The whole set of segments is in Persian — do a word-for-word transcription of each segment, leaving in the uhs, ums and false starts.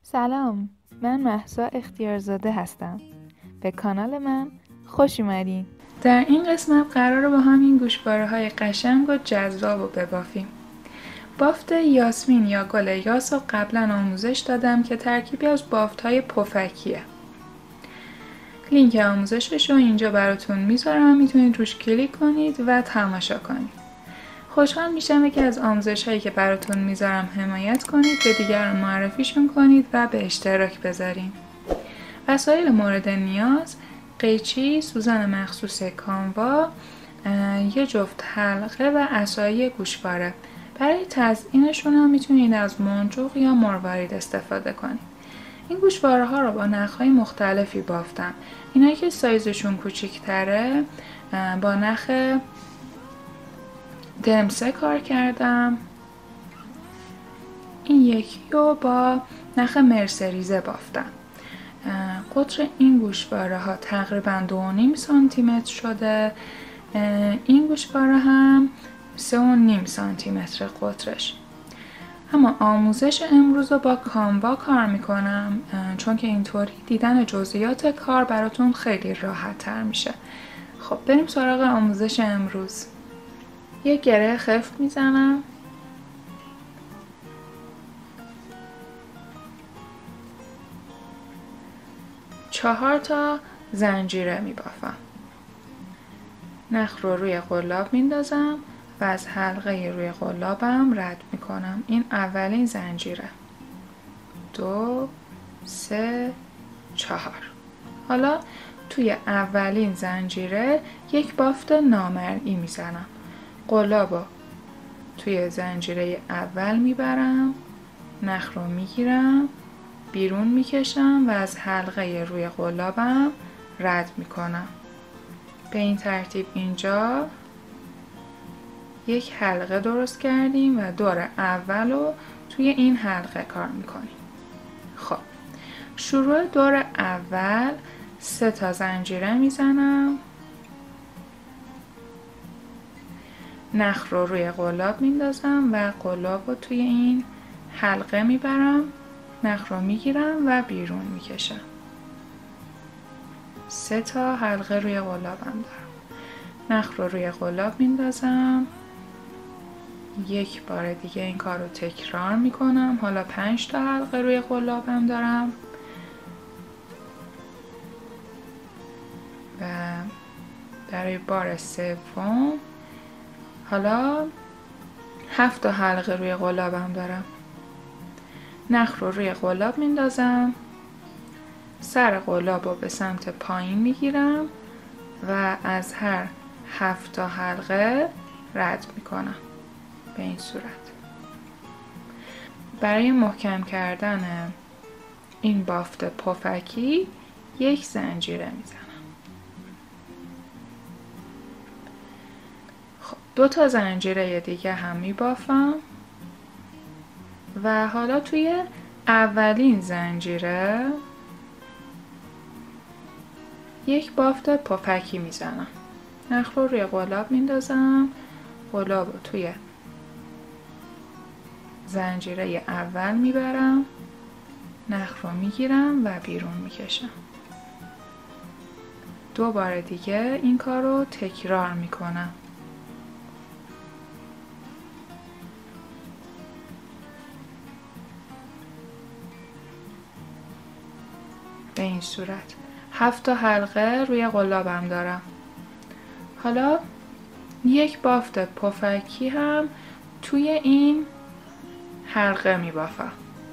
سلام، من مهسا اختیارزاده هستم. به کانال من خوش اومدین. در این قسمت قراره با هم این گوشواره های قشنگ و جذاب رو ببافیم. بافت یاسمین یا گل یاس رو قبلا آموزش دادم که ترکیبی از بافت های پفکیه. لینک آموزشش رو اینجا براتون میذارم، میتونید روش کلیک کنید و تماشا کنید. خوشحال میشم یکی از آموزش هایی که براتون میذارم حمایت کنید، به دیگران معرفیشون کنید و به اشتراک بذارین. وسایل مورد نیاز: قیچی، سوزن مخصوص کانوا، یه جفت حلقه و عصای گوشواره. برای تزیینشون هم میتونید از منجوق یا مروارید استفاده کنید. این گوشواره ها رو با نخهای مختلفی بافتم. اینایی که سایزشون کوچیک‌تره با نخ دمسه کار کردم. این یکی رو با نخ مرسریزه بافتم. قطر این گوشواره ها تقریبا دو و نیم سانتی متر شده. این گوشواره هم سه و نیم سانتی متر قطرش. اما آموزش امروز رو با کانوا کار میکنم، چون که اینطوری دیدن جزئیات کار براتون خیلی راحت تر میشه. خب بریم سراغ آموزش امروز. یه گره خفت میزنم. چهار تا زنجیره میبافم. نخ رو روی قلاب میندازم و از حلقه روی قلابم رد میکنم. این اولین زنجیره. دو، سه، چهار. حالا توی اولین زنجیره یک بافت نامرئی میزنم. قلاب رو توی زنجیره اول میبرم، نخ رو میگیرم، بیرون میکشم و از حلقه روی قلابم رد میکنم. به این ترتیب اینجا یک حلقه درست کردیم و دور اول رو توی این حلقه کار میکنیم. خب شروع دور اول سه تا زنجیره میزنم، نخ رو روی قلاب میندازم و قلاب رو توی این حلقه میبرم، نخ رو میگیرم و بیرون میکشم. سه تا حلقه روی قلابم دارم. نخ رو روی قلاب میندازم، یک بار دیگه این کار رو تکرار میکنم. حالا پنج تا حلقه روی قلابم دارم و برای بار سوم حالا هفت تا حلقه روی قلابم دارم. نخ رو روی قلاب میندازم، سر قلاب رو به سمت پایین میگیرم و از هر هفت تا حلقه رد میکنم به این صورت. برای محکم کردن این بافت پفکی یک زنجیره میزنم. خب دو تا زنجیره دیگه هم میبافم و حالا توی اولین زنجیره یک بافت پفکی میزنم. نخ رو روی قلاب میندازم، قلاب رو توی زنجیره اول میبرم، نخ رو میگیرم و بیرون میکشم. دو بار دیگه این کار رو تکرار میکنم. به این صورت هفت تا حلقه روی قلابم دارم. حالا یک بافت پفکی هم توی این حلقه می بافم.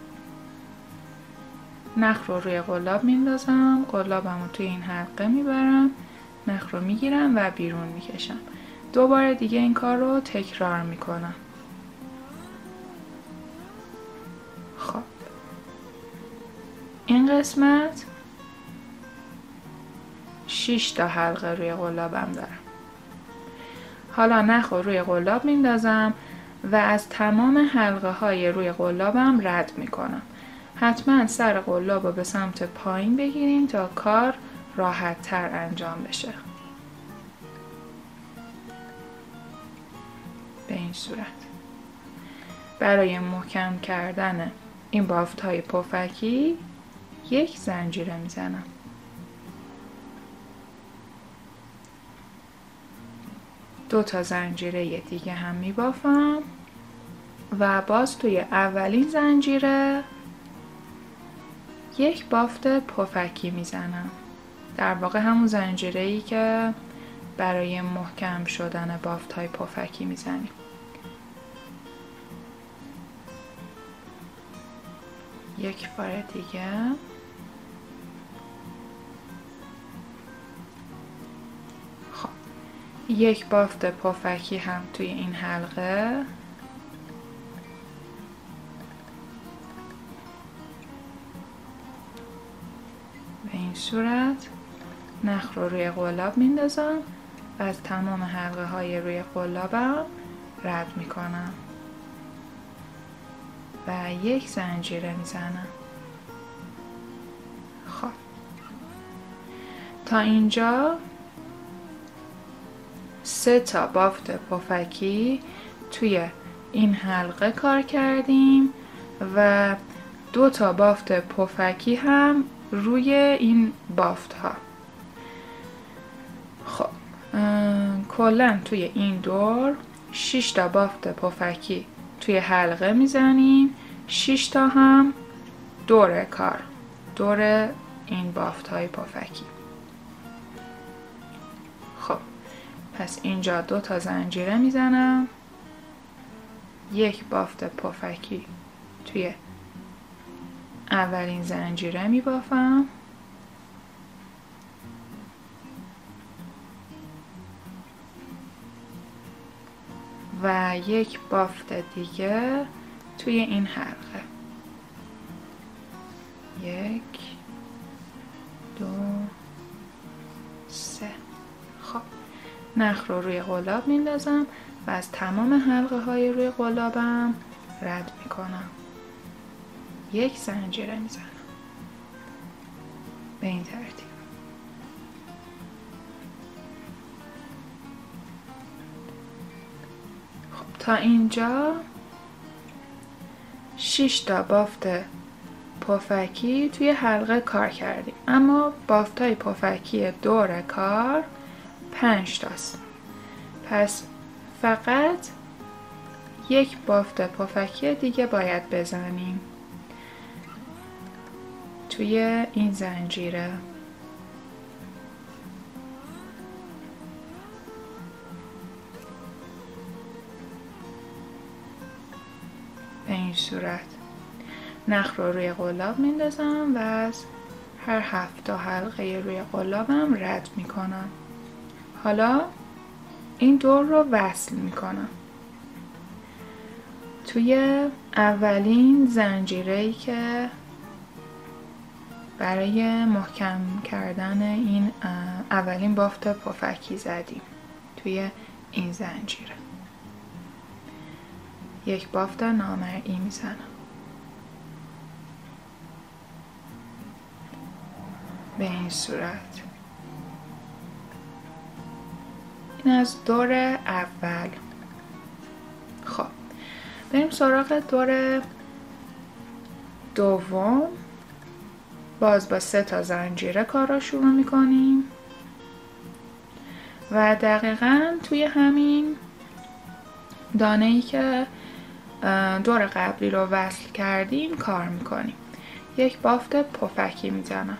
نخ رو روی قلاب میندازم، قلابم رو توی این حلقه میبرم، نخ رو میگیرم و بیرون میکشم. دو بار دیگه این کار رو تکرار میکنم. خب این قسمت شش تا حلقه روی قلابم دارم. حالا نخ رو روی قلاب میندازم و از تمام حلقه های روی قلابم رد میکنم. حتما سر قلاب رو به سمت پایین بگیرین تا کار راحت تر انجام بشه. به این صورت. برای محکم کردن این بافت های پفکی یک زنجیره میزنم. دو تا زنجیره دیگه هم میبافم و باز توی اولین زنجیره یک بافت پفکی میزنم. در واقع همون زنجیره‌ای که برای محکم شدن بافت های پفکی میزنیم. یک بار دیگه. خب یک بافت پفکی هم توی این حلقه. به این صورت نخ رو روی قلاب میندازم و از تمام حلقه های روی قلابم رد میکنم و یک زنجیره میزنم. خب تا اینجا سه تا بافت پفکی توی این حلقه کار کردیم و دو تا بافت پفکی هم روی این بافت ها. خب کلا توی این دور شش تا بافت پفکی توی حلقه میزنیم، شش تا هم دور کار، دور این بافت های پفکی. خب پس اینجا دو تا زنجیره میزنم، یک بافت پفکی توی اولین زنجیره میبافم و یک بافت دیگه توی این حلقه. یک دو سه. خب نخ رو روی قلاب میندازم و از تمام حلقه های روی قلابم رد میکنم. یک زنجیره میزنم به این ترتیب. خب تا اینجا شش تا بافت پفکی توی حلقه کار کردیم، اما بافت های پفکی دور کار پنج تاست. پس فقط یک بافت پفکی دیگه باید بزنیم توی این زنجیره. به این صورت نخ رو روی قلاب میندازم و از هر هفت تا حلقه روی قلابم رد میکنم. حالا این دور رو وصل میکنم توی اولین زنجیره‌ای که برای محکم کردن این اولین بافت پفکی زدیم. توی این زنجیره یک بافت نامرئی میزنم. به این صورت. این از دور اول. خب بریم سراغ دور دوم. باز با سه تا زنجیره کار رو شروع میکنیم و دقیقاً توی همین دانه ای که دور قبلی رو وصل کردیم کار میکنیم. یک بافت پفکی میزنم.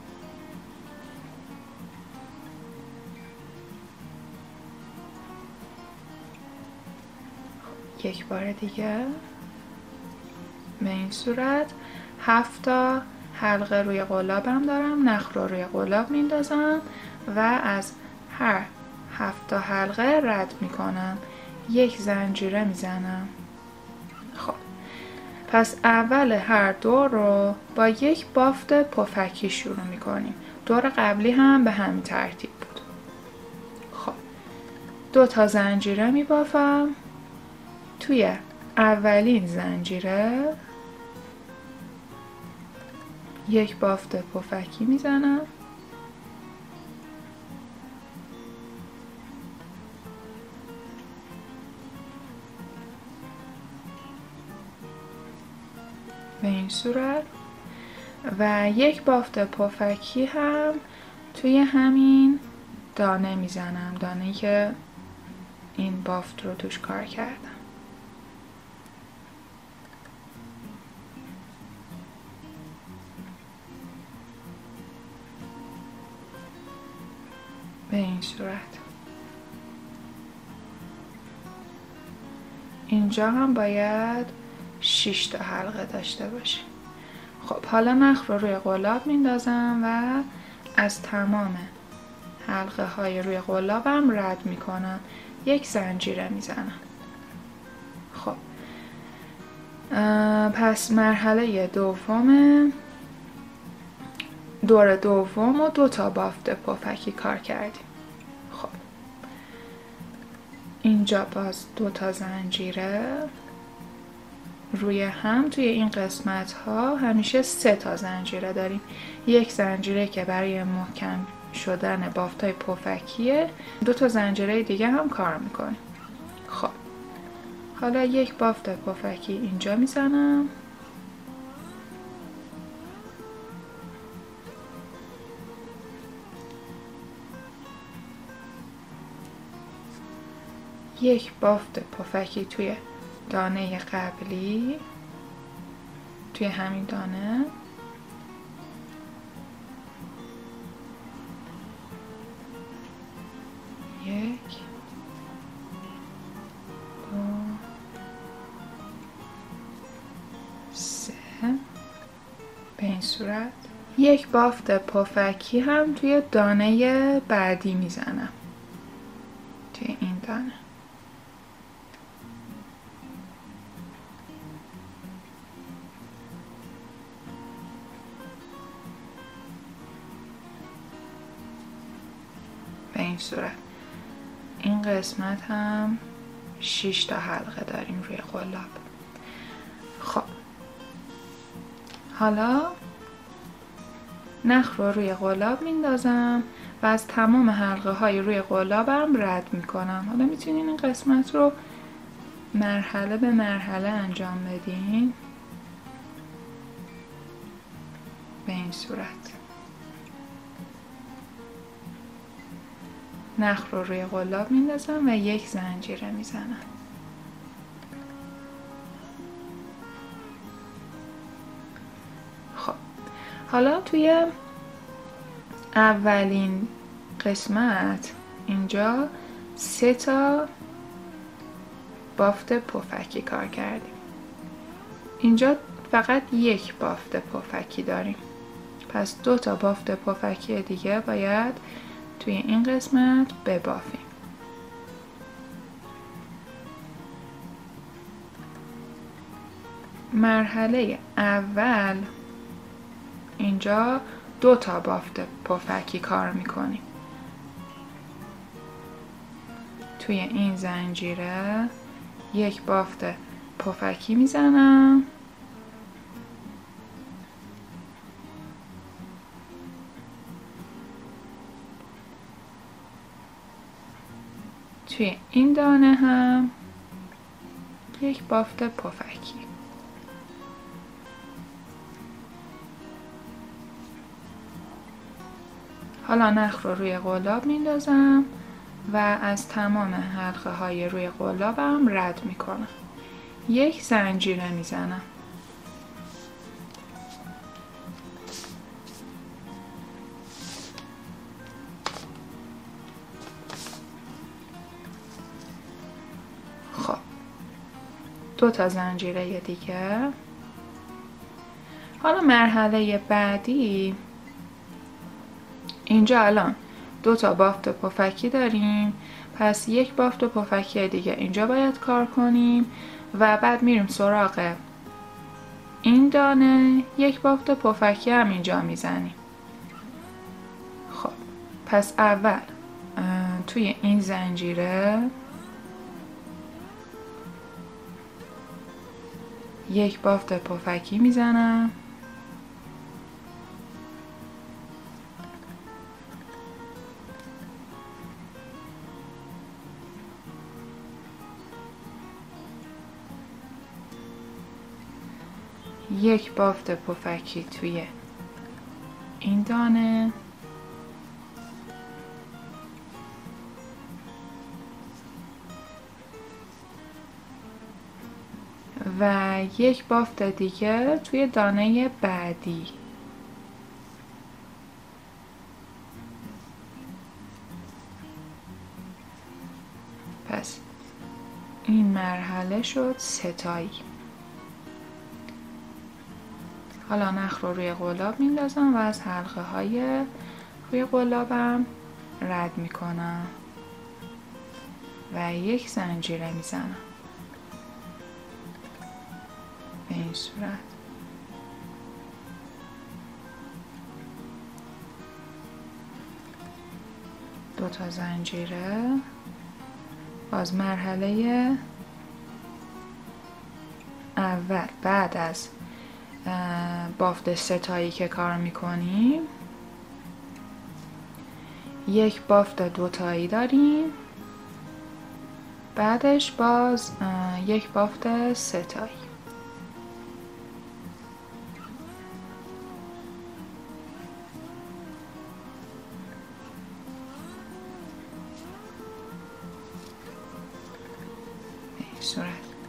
یک بار دیگه. به این صورت هفت تا حلقه روی قلابم دارم، نخ رو روی قلاب میندازم و از هر هفت تا حلقه رد میکنم، یک زنجیره میزنم. خب پس اول هر دور رو با یک بافت پفکی شروع میکنیم. دور قبلی هم به همین ترتیب بود. خب دو تا زنجیره میبافم توی اولین زنجیره، یک بافت پفکی میزنم به این صورت و یک بافت پفکی هم توی همین دانه میزنم، دانه‌ای که این بافت رو توش کار کردم. به این صورت. اینجا هم باید شش تا حلقه داشته باشیم. خب حالا نخ رو روی قلاب میندازم و از تمام حلقه های روی قلابم رد میکنم، یک زنجیره میزنم. خب پس مرحله دوم، دور دوم و دو تا بافت پفکی کار کردیم. خب اینجا باز دو تا زنجیره روی هم. توی این قسمت ها همیشه سه تا زنجیره داریم، یک زنجیره که برای محکم شدن بافت های پفکیه، دو تا زنجیره دیگه هم کار میکنیم. خب حالا یک بافت پفکی اینجا میزنم، یک بافت پفکی توی دانه قبلی، توی همین دانه، یک دو سه، به این صورت. یک بافت پفکی هم توی دانه بعدی میزنم، توی این دانه. به این صورت. این قسمت هم شش تا حلقه داریم روی قلاب. خب حالا نخ رو روی قلاب میندازم و از تمام حلقه های روی قلابم رد میکنم. حالا میتونین این قسمت رو مرحله به مرحله انجام بدین، به این صورت. نخ رو روی قلاب میندازم و یک زنجیره میزنم. خب حالا توی اولین قسمت اینجا سه تا بافت پفکی کار کردیم، اینجا فقط یک بافت پفکی داریم، پس دو تا بافت پفکی دیگه باید توی این قسمت ببافیم. مرحله اول اینجا دو تا بافت پفکی کار میکنیم. توی این زنجیره یک بافت پفکی میزنم، توی این دانه هم یک بافت پفکی. حالا نخ رو روی قلاب میندازم و از تمام حلقه های روی قلابم رد میکنم، یک زنجیره میزنم. خب دو تا زنجیره دیگه. حالا مرحله بعدی اینجا الان دو تا بافت پفکی داریم، پس یک بافت پفکی دیگه اینجا باید کار کنیم و بعد میریم سراغ این دانه، یک بافت پفکی هم اینجا میزنیم. خب پس اول توی این زنجیره یک بافت پفکی میزنم، یک بافت پفکی توی این دانه و یک بافت دیگه توی دانه بعدی. پس این مرحله شد سه تایی. حالا نخ رو روی قلاب میندازم و از حلقه های روی قلابم رد میکنم و یک زنجیره میزنم به این صورت. دو تا زنجیره. باز مرحله اول بعد از بافت سه تایی که کار میکنیم یک بافت دو تایی داریم، بعدش باز یک بافت سه تایی. به این صورت.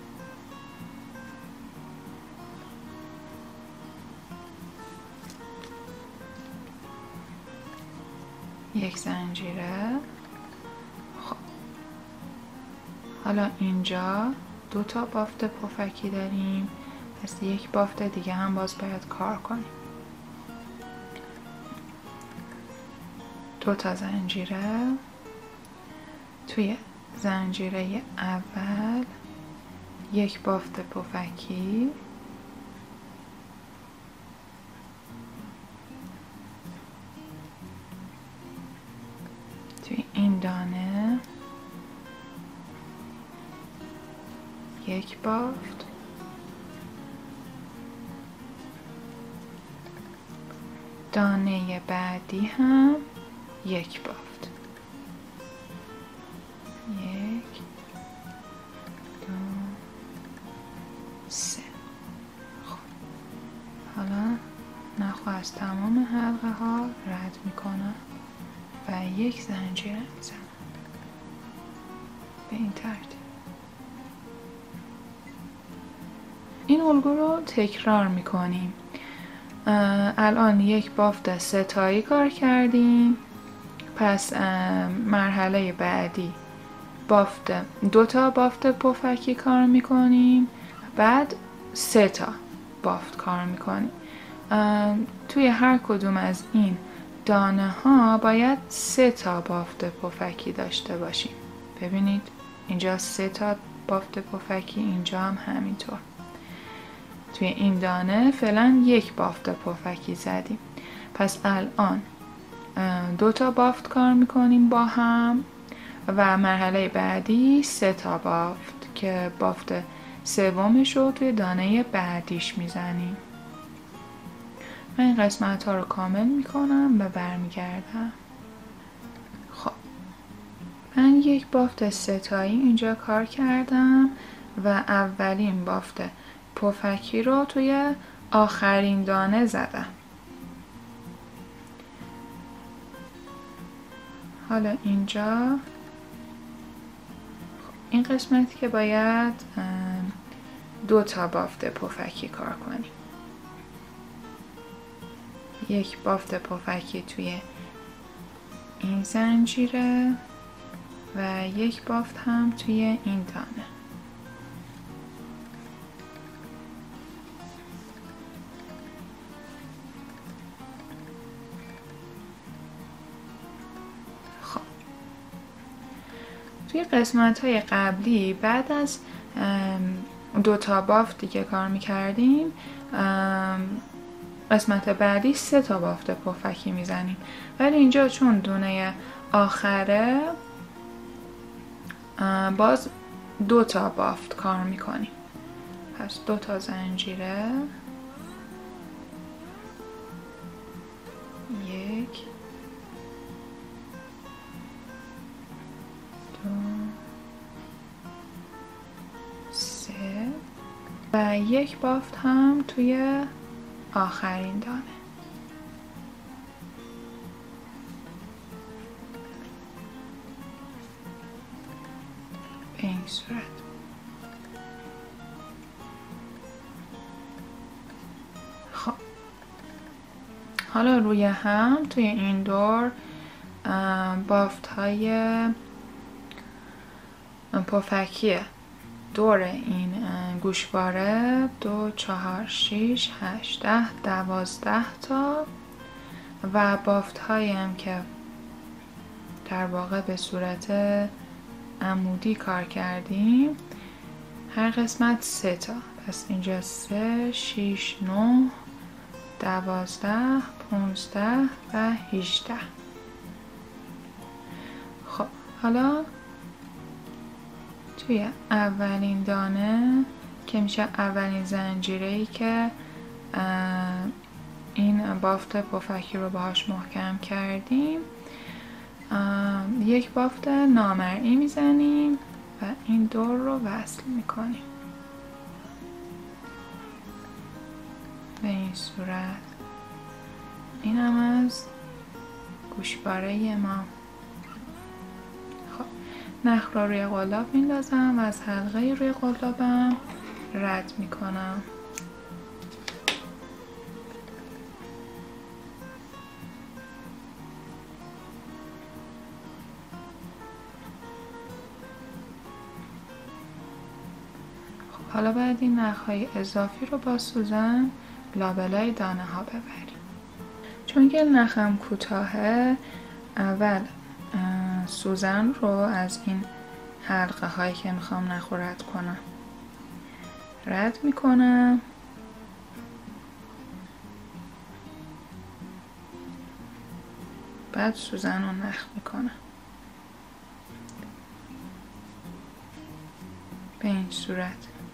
یک زنجیره. خب حالا اینجا دو تا بافت پفکی داریم، پس یک بافت دیگه هم باز باید کار کنیم. دو تا زنجیره. توی زنجیره اول یک بافت پفکی، توی این دانه یک بافت، دانه بعدی هم یک بافت. یک، دو، سه. خب حالا نخو از تمام حلقه ها رد میکنم و یک زنجیره میزنم به این ترتیب. این الگو رو تکرار میکنیم. الان یک بافت سه تایی کار کردیم، پس مرحله بعدی بافت دو تا بافت پفکی کار میکنیم، بعد سه تا بافت کار میکنیم. توی هر کدوم از این دانه ها باید سه تا بافت پفکی داشته باشیم. ببینید اینجا سه تا بافت پفکی، اینجا هم همینطور. توی این دانه فعلا یک بافت پفکی زدیم، پس الان دو تا بافت کار میکنیم با هم و مرحله بعدی سه تا بافت که بافت سومش رو توی دانه بعدیش میزنیم. من این قسمت ها رو کامل میکنم و برمیگردم. خب من یک بافت سه تایی اینجا کار کردم و اولین بافت پفکی رو توی آخرین دانه زدم. حالا اینجا این قسمتی که باید دو تا بافت پفکی کار کنیم. یک بافت پفکی توی این زنجیره و یک بافت هم توی این دانه. خب توی قسمت های قبلی بعد از دو تا بافتی که کار میکردیم قسمت بعدی سه تا بافت پفکی میزنیم، ولی اینجا چون دونه آخره باز دو تا بافت کار میکنیم. پس دو تا زنجیره، یک، دو، سه و و یک بافت هم توی آخرین دانه. به این صورت. خب حالا روی هم توی این دور بافت های پفکی دور این گوشواره دو، چهار، شیش، هشت، ده، دوازده تا و بافت هایم که در واقع به صورت عمودی کار کردیم هر قسمت سه تا. پس اینجا سه، شیش، نه، دوازده، پونزده و هجده. خب حالا توی اولین دانه که میشه اولین زنجیره‌ای که این بافت پفکی رو باهاش محکم کردیم یک بافت نامرئی میزنیم و این دور رو وصل میکنیم به این صورت. این هم از گوشواره ما. خب نخ رو روی قلاب میندازم و از حلقه روی قلابم رد میکنم. حالا باید این نخهای اضافی رو با سوزن لابلای دانه ها ببریم. چون که نخم کوتاهه اول سوزن رو از این حلقه هایی که میخوام نخ رو رد کنم رد میکنم بعد سوزن رو نخ میکنم به این صورت.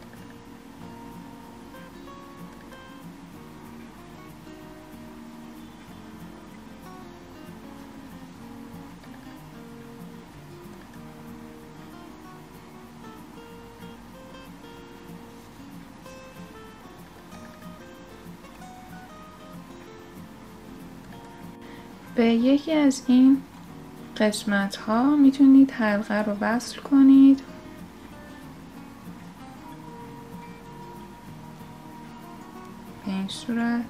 به یکی از این قسمت ها میتونید حلقه رو وصل کنید به این صورت.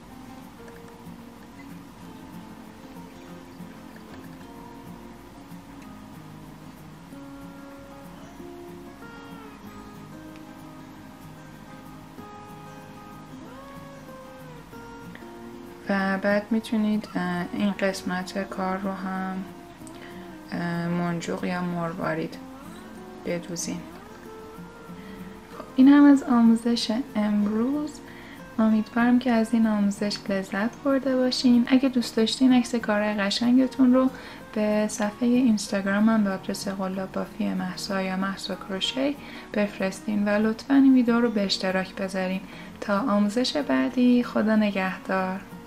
و بعد میتونید این قسمت کار رو هم منجوق یا مروارید بدوزین. خب این هم از آموزش امروز. امیدوارم که از این آموزش لذت برده باشین. اگه دوست داشتین عکس کارهای قشنگتون رو به صفحه اینستاگرامم به آدرس قلاب بافی مهسا یا مهسا کروشی بفرستین و لطفاً این ویدیو رو به اشتراک بذارین. تا آموزش بعدی، خدا نگهدار.